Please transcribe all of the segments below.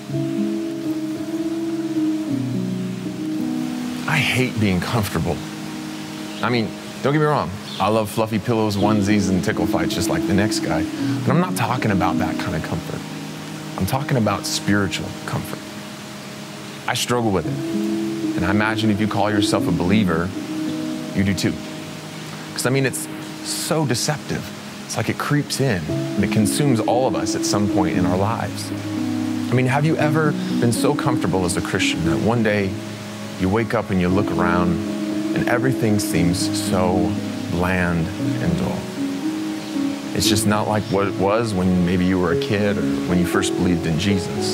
I hate being comfortable. I mean, don't get me wrong. I love fluffy pillows, onesies, and tickle fights just like the next guy. But I'm not talking about that kind of comfort. I'm talking about spiritual comfort. I struggle with it. And I imagine if you call yourself a believer, you do too. Because I mean, it's so deceptive. It's like it creeps in and it consumes all of us at some point in our lives. I mean, have you ever been so comfortable as a Christian that one day you wake up and you look around and everything seems so bland and dull? It's just not like what it was when maybe you were a kid or when you first believed in Jesus.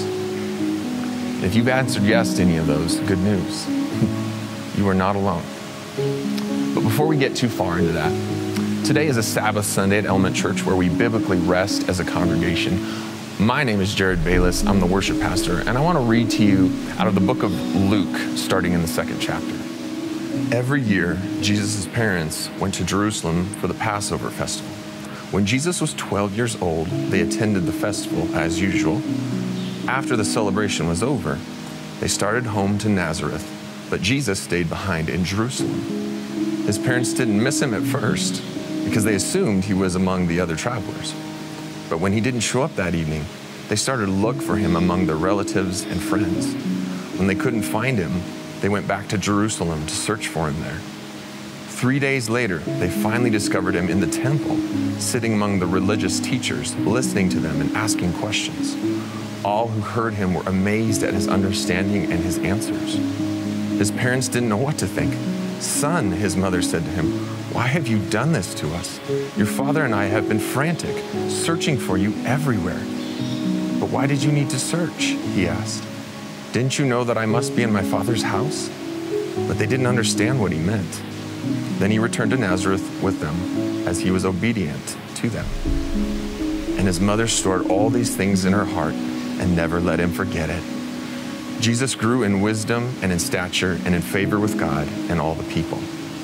If you've answered yes to any of those, good news. You are not alone. But before we get too far into that, today is a Sabbath Sunday at Element Church where we biblically rest as a congregation. My name is Bayless. I'm the worship pastor, and I want to read to you out of the book of Luke, starting in the 2nd chapter. Every year, Jesus' parents went to Jerusalem for the Passover festival. When Jesus was 12 years old, they attended the festival as usual. After the celebration was over, they started home to Nazareth, but Jesus stayed behind in Jerusalem. His parents didn't miss him at first because they assumed he was among the other travelers. But when he didn't show up that evening, they started to look for him among their relatives and friends. When they couldn't find him, they went back to Jerusalem to search for him there. 3 days later, they finally discovered him in the temple, sitting among the religious teachers, listening to them and asking questions. All who heard him were amazed at his understanding and his answers. His parents didn't know what to think. "Son," his mother said to him, "why have you done this to us? Your father and I have been frantic, searching for you everywhere." "But why did you need to search?" he asked. "Didn't you know that I must be in my father's house?" But they didn't understand what he meant. Then he returned to Nazareth with them as he was obedient to them. And his mother stored all these things in her heart and never let him forget it. Jesus grew in wisdom and in stature and in favor with God and all the people.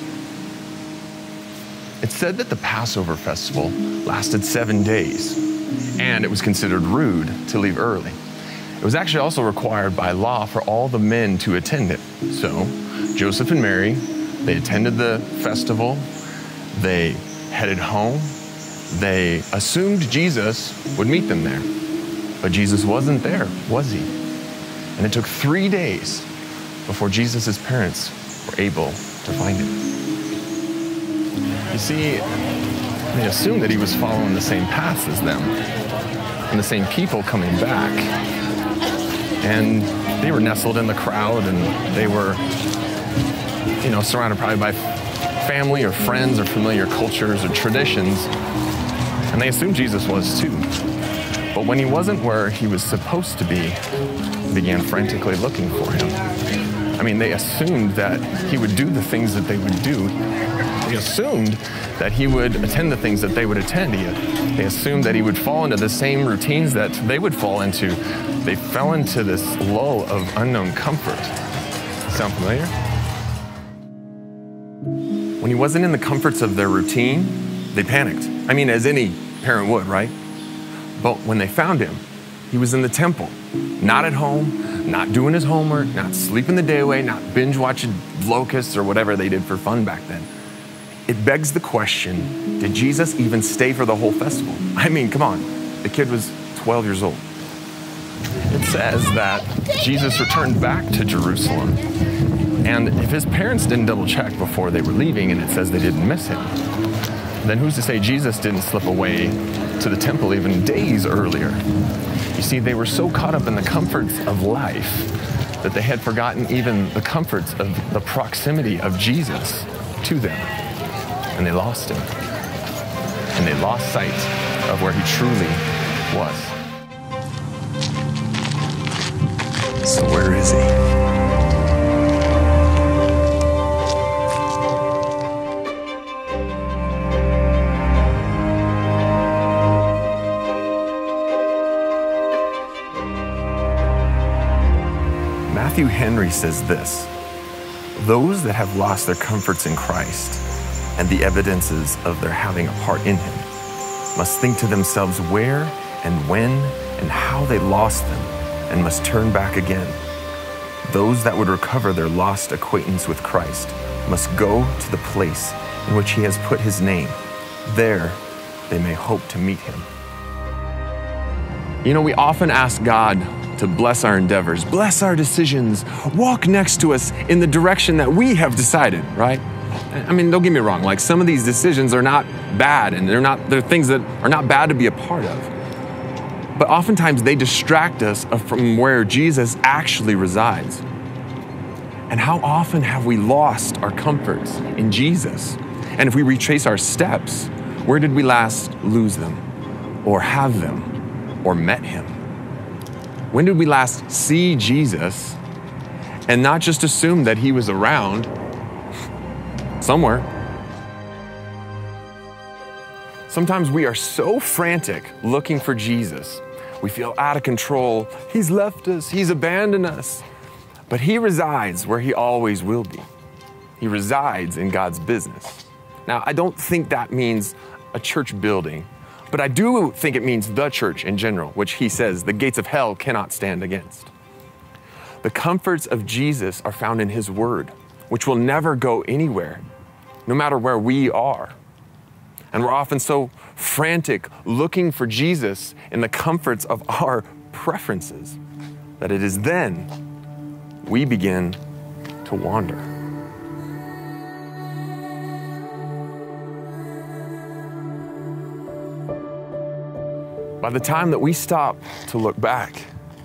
It's said that the Passover festival lasted 7 days, and it was considered rude to leave early. It was actually also required by law for all the men to attend it. So Joseph and Mary, they attended the festival, they headed home, they assumed Jesus would meet them there. But Jesus wasn't there, was he? And it took 3 days before Jesus' parents were able to find him. You see, they assumed that he was following the same paths as them and the same people coming back. And they were nestled in the crowd and they were, surrounded probably by family or friends or familiar cultures or traditions. And they assumed Jesus was too. But when he wasn't where he was supposed to be, they began frantically looking for him. I mean, they assumed that he would do the things that they would do. They assumed that he would attend the things that they would attend. They assumed that he would fall into the same routines that they would fall into. They fell into this lull of unknown comfort. Sound familiar? When he wasn't in the comforts of their routine, they panicked. I mean, as any parent would, right? But when they found him, he was in the temple, not at home, not doing his homework, not sleeping the day away, not binge watching Locusts or whatever they did for fun back then. It begs the question, did Jesus even stay for the whole festival? I mean, come on, the kid was 12 years old. It says that Jesus returned back to Jerusalem, and if his parents didn't double check before they were leaving, and it says they didn't miss him, then who's to say Jesus didn't slip away to the temple even days earlier? You see, they were so caught up in the comforts of life that they had forgotten even the comforts of the proximity of Jesus to them. And they lost him. And they lost sight of where he truly was. So where is he? Matthew Henry says this: those that have lost their comforts in Christ and the evidences of their having a part in him must think to themselves where and when and how they lost them and must turn back again. Those that would recover their lost acquaintance with Christ must go to the place in which he has put his name. There they may hope to meet him. You know, we often ask God to bless our endeavors, bless our decisions, walk next to us in the direction that we have decided, right? I mean, don't get me wrong, like some of these decisions are not bad and they're things that are not bad to be a part of. But oftentimes they distract us from where Jesus actually resides. And how often have we lost our comforts in Jesus? And if we retrace our steps, where did we last lose them or have them or met him? When did we last see Jesus and not just assume that he was around somewhere? Sometimes we are so frantic looking for Jesus. We feel out of control. He's left us. He's abandoned us. But he resides where he always will be. He resides in God's business. Now, I don't think that means a church building, but I do think it means the church in general, which he says the gates of hell cannot stand against. The comforts of Jesus are found in his word, which will never go anywhere, no matter where we are. And we're often so frantic looking for Jesus in the comforts of our preferences that it is then we begin to wander. By the time that we stop to look back,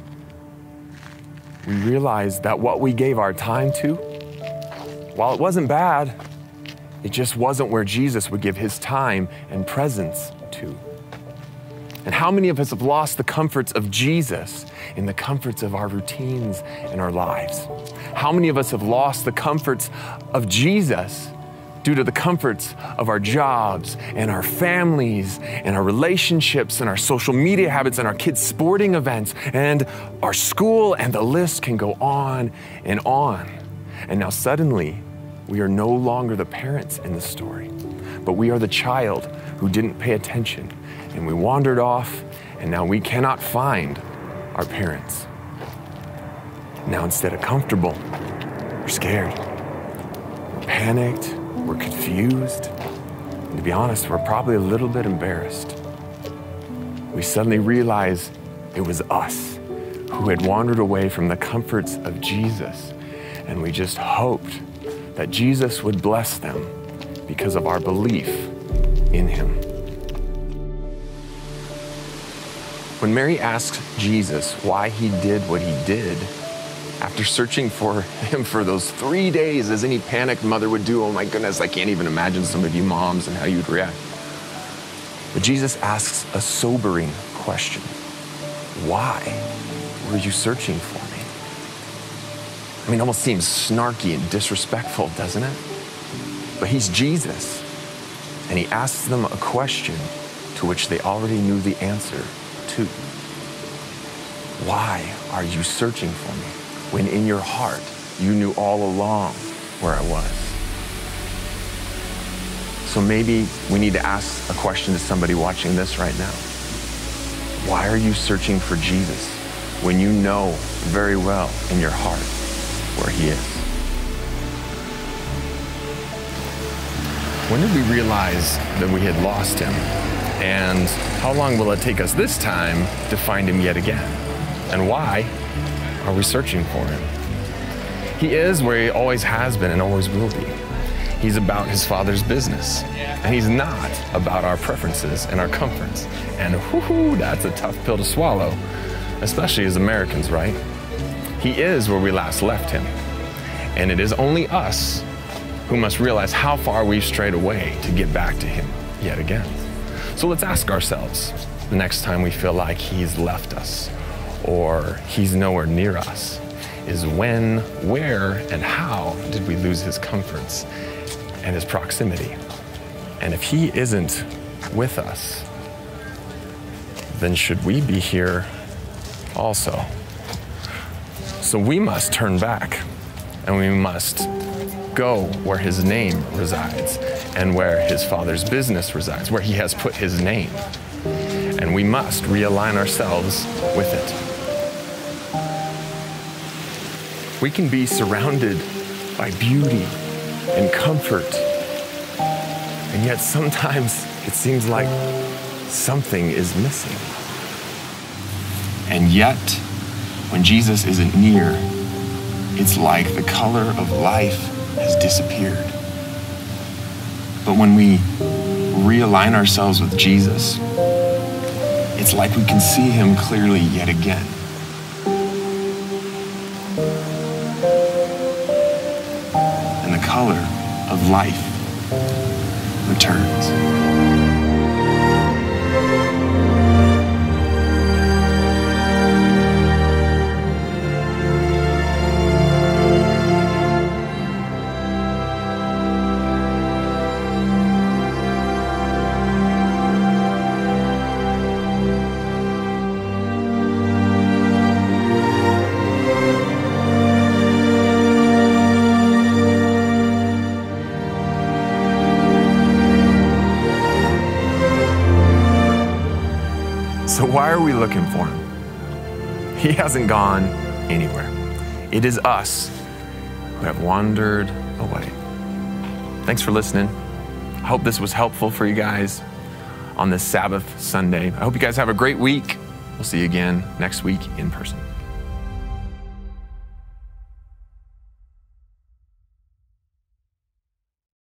we realize that what we gave our time to, while it wasn't bad, it just wasn't where Jesus would give his time and presence to. And how many of us have lost the comforts of Jesus in the comforts of our routines and our lives? How many of us have lost the comforts of Jesus due to the comforts of our jobs and our families and our relationships and our social media habits and our kids' sporting events and our school, and the list can go on and on. And now suddenly, we are no longer the parents in the story, but we are the child who didn't pay attention, and we wandered off, and now we cannot find our parents. Now instead of comfortable, we're scared, we're panicked, we're confused, and to be honest, we're probably a little bit embarrassed. We suddenly realize it was us who had wandered away from the comforts of Jesus, and we just hoped that Jesus would bless them because of our belief in him. When Mary asked Jesus why he did what he did, after searching for him for those 3 days, as any panicked mother would do, oh my goodness, I can't even imagine some of you moms and how you'd react. But Jesus asks a sobering question. Why were you searching for me? I mean, it almost seems snarky and disrespectful, doesn't it? But he's Jesus, and he asks them a question to which they already knew the answer to. Why are you searching for me when in your heart you knew all along where I was? So maybe we need to ask a question to somebody watching this right now. Why are you searching for Jesus when you know very well in your heart where he is? When did we realize that we had lost him? And how long will it take us this time to find him yet again? And why are we searching for him? He is where he always has been and always will be. He's about his Father's business. And he's not about our preferences and our comforts. And whoo, that's a tough pill to swallow, especially as Americans, right? He is where we last left him. And it is only us who must realize how far we've strayed away to get back to him yet again. So let's ask ourselves the next time we feel like he's left us or he's nowhere near us, is when, where, and how did we lose his comforts and his proximity? And if he isn't with us, then should we be here also? So we must turn back, and we must go where his name resides and where his Father's business resides, where he has put his name. And we must realign ourselves with it. We can be surrounded by beauty and comfort, and yet sometimes it seems like something is missing. And yet, when Jesus isn't near, it's like the color of life has disappeared. But when we realign ourselves with Jesus, it's like we can see him clearly yet again. And the color of life returns. So why are we looking for him? He hasn't gone anywhere. It is us who have wandered away. Thanks for listening. I hope this was helpful for you guys on this Sabbath Sunday. I hope you guys have a great week. We'll see you again next week in person.